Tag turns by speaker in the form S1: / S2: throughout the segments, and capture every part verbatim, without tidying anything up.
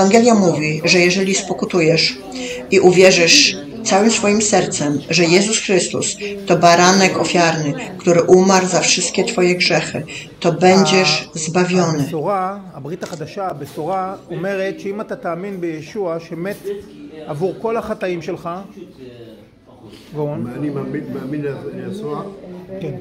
S1: Ewangelia mówi, że jeżeli spokutujesz i uwierzysz całym swoim sercem, że Jezus Chrystus to baranek ofiarny, który umarł za wszystkie twoje grzechy, to będziesz zbawiony.
S2: הברית החדשה, הבשורה אומרת שאם אתה תאמין בישוע שמת עבור כל החטאים שלך,
S3: אני מאמין לישוע.
S2: כן.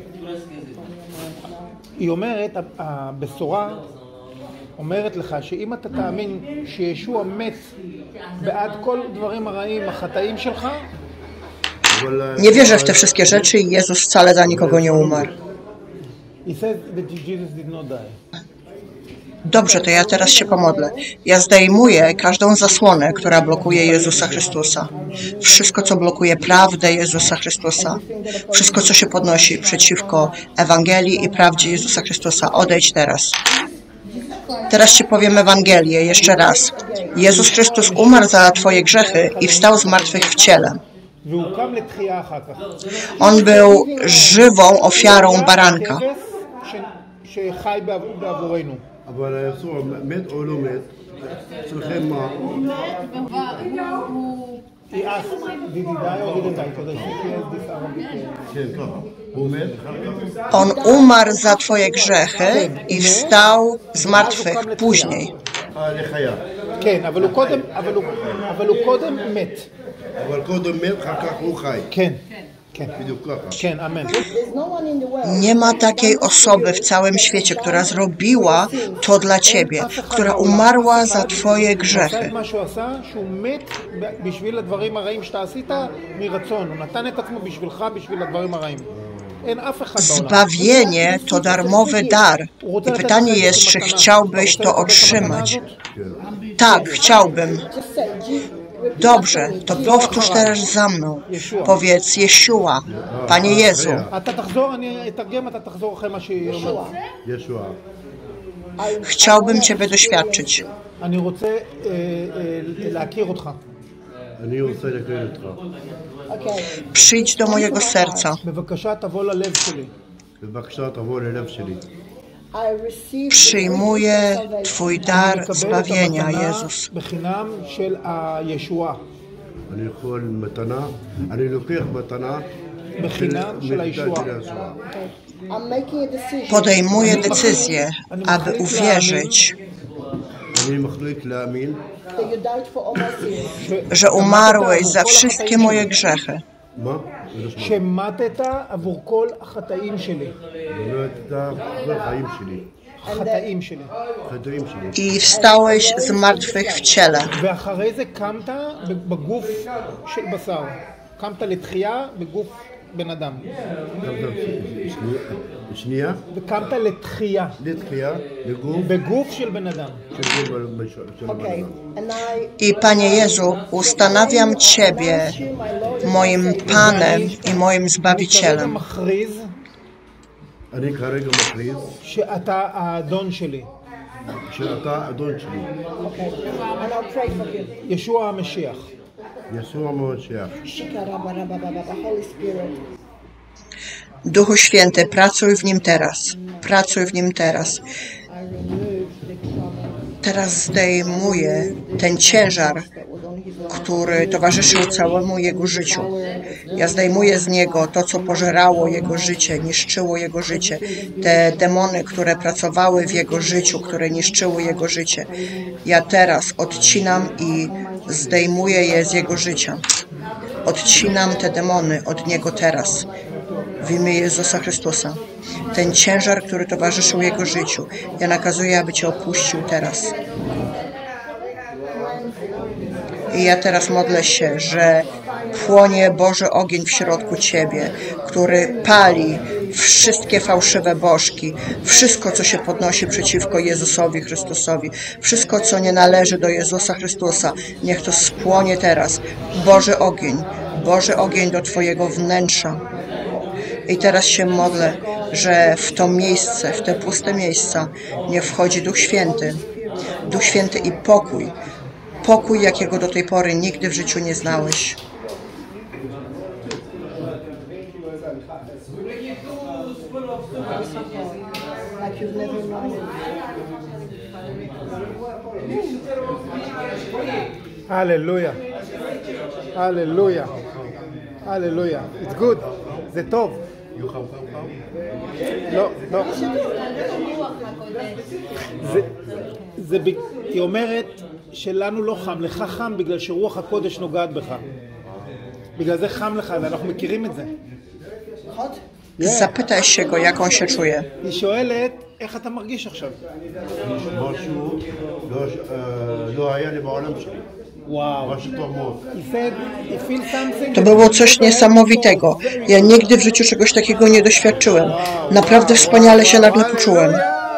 S2: היא אומרת, הבשורה אומרת לך שאם אתה תאמין שישוע מת בעד כל דברים הרעים, החטאים שלך,
S1: nie wierzę w te wszystkie rzeczy i Jezus wcale za nikogo nie umarł.
S2: he says that Jesus did not die.
S1: Dobrze, to ja teraz się pomodlę. Ja zdejmuję każdą zasłonę, która blokuje Jezusa Chrystusa. Wszystko, co blokuje prawdę Jezusa Chrystusa. Wszystko, co się podnosi przeciwko Ewangelii i prawdzie Jezusa Chrystusa. Odejdź teraz. Teraz Ci powiem Ewangelię jeszcze raz. Jezus Chrystus umarł za Twoje grzechy i wstał z martwych w ciele. On był żywą ofiarą baranka.
S3: אבל ישוע מת או לא מת? אצלכם מה?
S1: On umarł za Twoje grzechy i wstał z martwych później.
S2: כן, אבל הוא קודם, אבל הוא, אבל הוא קודם מת.
S3: אבל קודם מת, אחר כך הוא חי.
S2: כן, כן.
S3: בדיוק ככה.
S2: כן, אמן.
S1: Nie ma takiej osoby w całym świecie, która zrobiła to dla Ciebie, która umarła za Twoje grzechy.
S2: מה שהוא עשה, שהוא מת בשביל הדברים הרעים שאתה עשית מרצון. הוא נתן את עצמו בשבילך, בשביל הדברים הרעים.
S1: Zbawienie to darmowy dar. I pytanie jest, czy chciałbyś to otrzymać? Tak, chciałbym. Dobrze, to powtórz teraz za mną. Powiedz Jeszua, Panie Jezu. Chciałbym Ciebie doświadczyć. Przyjdź do mojego serca. Przyjmuję Twój dar zbawienia, Jezus. Podejmuję decyzję, aby uwierzyć, że umarłeś za wszystkie moje grzechy.
S2: שמתת עבור כל החטאים שלי. חטאים שלי.
S1: I wstałeś z martwych w ciele.
S2: ואחרי זה קמת בגוף של בשר. קמת לתחייה בגוף בן אדם.
S3: שנייה?
S2: וקמת לתחייה.
S3: לתחייה בגוף?
S2: בגוף של בן אדם.
S1: I Panie Jezu, ustanawiam Ciebie moim Panem i moim Zbawicielem.
S3: אני כרגע מכריז
S2: שאתה האדון שלי.
S3: שאתה האדון שלי.
S2: ישוע המשיח.
S3: ישוע המשיח.
S1: Duchu Święty, pracuj w Nim teraz. Pracuj w Nim teraz. Teraz zdejmuję ten ciężar, który towarzyszył całemu Jego życiu. Ja zdejmuję z Niego to, co pożerało Jego życie, niszczyło Jego życie. Te demony, które pracowały w Jego życiu, które niszczyły Jego życie. Ja teraz odcinam i zdejmuję je z Jego życia. Odcinam te demony od Niego teraz. W imię Jezusa Chrystusa. Ten ciężar, który towarzyszył Jego życiu. Ja nakazuję, aby Cię opuścił teraz. I ja teraz modlę się, że płonie Boży ogień w środku Ciebie, który pali wszystkie fałszywe bożki, wszystko, co się podnosi przeciwko Jezusowi Chrystusowi, wszystko, co nie należy do Jezusa Chrystusa. Niech to spłonie teraz. Boży ogień, Boży ogień do Twojego wnętrza. I teraz się modlę, że w to miejsce, w te puste miejsca nie wchodzi Duch Święty. Duch Święty i pokój. Pokój, jakiego do tej pory nigdy w życiu nie znałeś.
S2: הללויה. הללויה. הללויה. It's good. זה טוב. לא, לא. זה, זה, היא אומרת שלנו לא חם, לך חם בגלל שרוח הקודש נוגעת בך. בגלל זה חם לך, ואנחנו מכירים את זה.
S1: Zapytaj się go, jak on się czuje.
S2: היא שואלת, איך אתה מרגיש עכשיו?
S3: משהו לא היה לי בעולם שלי.
S2: וואו.
S3: משהו טוב מאוד.
S2: He said, he feels something.
S1: To było coś niesamowitego. Ja nigdy w życiu czegoś takiego nie doświadczyłem. Naprawdę wspaniale się nagle poczułem.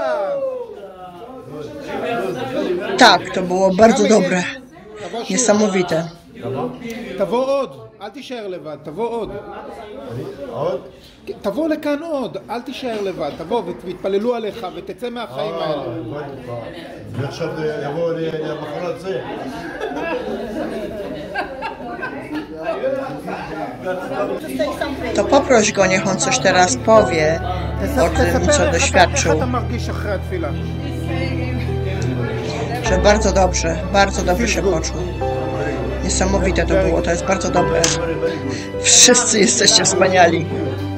S1: Tak, to było bardzo dobre. Niesamowite.
S2: תבוא עוד, אל תישאר לבד, תבוא עוד.
S3: עוד?
S2: תבוא לכאן עוד, אל תישאר לבד, תבוא ותתפללו עליך ותצא מהחיים האלה.
S3: אני עכשיו יבוא למחרת זה.
S1: To poproś go, niech on coś teraz powie o tym, co doświadczył.
S2: איך אתה מרגיש אחרי התפילה?
S1: Że bardzo dobrze, bardzo dobrze się poczuł. Niesamowite to było, to jest bardzo dobre. Wszyscy jesteście wspaniali.